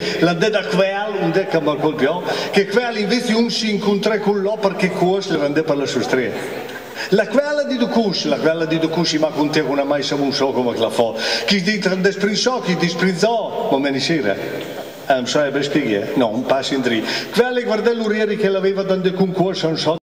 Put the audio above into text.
la deda quel, un de che mi colpiò, che quel invece un si incontra con l'o perché cos le rende per la sua strea. La quella di Ducushi, ma con te non ha mai saputo so come la fa. Chi ti desprinzò, chi ti sprinzò, ma me ne sera. Non so, spiegare? No, un passo in tre. Quelle guardare l'urieri che l'aveva dato con concorso, non so.